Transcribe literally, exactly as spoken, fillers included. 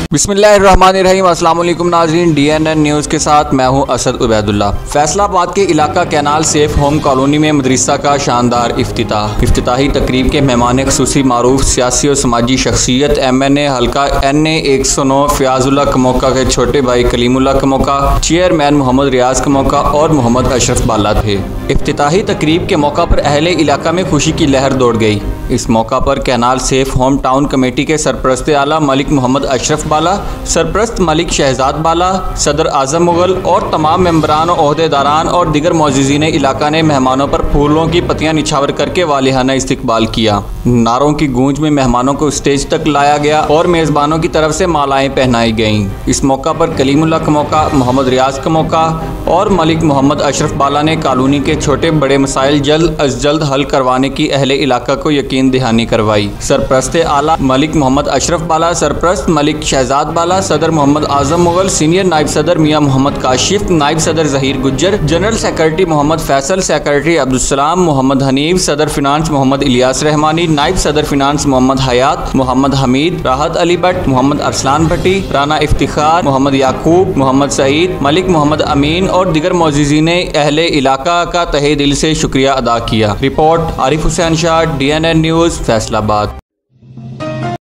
बिस्मिल्लाहिर्रहमानिर्रहीम। अस्सलाम वालेकुम नाज़रीन, डी एन एन न्यूज़ के साथ मैं हूं असद उबैदुल्ला। फैसलाबाद के इलाका कैनाल सेफ होम कॉलोनी में मदरसा का शानदार इफ्तिताह। इफ्तिताही तकरीब के मेहमान ख़ुसूसी मारूफ सियासी और समाजी शख्सियत एम एन ए हल्का एन ए एक सौ नौ फ़याज़ुल्लाह कमोका के छोटे भाई कलीमुल्लाह कमोका, चेयरमैन मोहम्मद रियाज कमोका और मोहम्मद अशरफ बाला थे। इफ्तिताही तकरीब के मौका पर अहले इलाका में खुशी की लहर दौड़ गई। इस मौका पर canal safe home town committee के सरपरस्त आला मलिक मोहम्मद अशरफ बाला, सरपरस्त मलिक शहजाद बाला, सदर आज़म मुगल और तमाम मेम्बरान और ओहदेदारान और दिगर मौजूदीन इलाका ने मेहमानों पर फूलों की पत्तियां निछावर करके वालिहाना इस्तकबाल किया। नारों की गूंज में मेहमानों को स्टेज तक लाया गया और मेज़बानों की तरफ से मालाएं पहनाई गईं। इस मौका पर कलीमुल्लाह कमोका, मोहम्मद रियाज कमोका और मलिक मोहम्मद अशरफ बाला ने कॉलोनी के छोटे बड़े मसाइल जल्द अज जल्द हल करवाने की अहले इलाका को यकीन दहानी करवाई। सरपरस्त आला मलिक मोहम्मद अशरफ बाला, सरपरस्त मलिक शहजाद बाला, सदर मोहम्मद आज़म मुगल, सीनियर नायब सदर मियाँ मोहम्मद काशिफ, नायब सदर Zaheer Gujjar, general secretary Mohammad Faisal, secretary Abdulsalam Mohammad Hanif, सदर फिनांस मोहम्मद इलियास रहमानी, नायब सदर फिनांस मोहम्मद हयात, मोहम्मद हमीद, राहत अली भट्ट, मोहम्मद अरसलान भट्टी, राना इफ्तिखार, मोहम्मद याकूब, मोहम्मद सईद, मलिक मोहम्मद अमीन और दिगर मौजूदीन ने अहले इलाका का तहे दिल से शुक्रिया अदा किया। Report Arif Hussain Shah, D N N news, Faisalabad.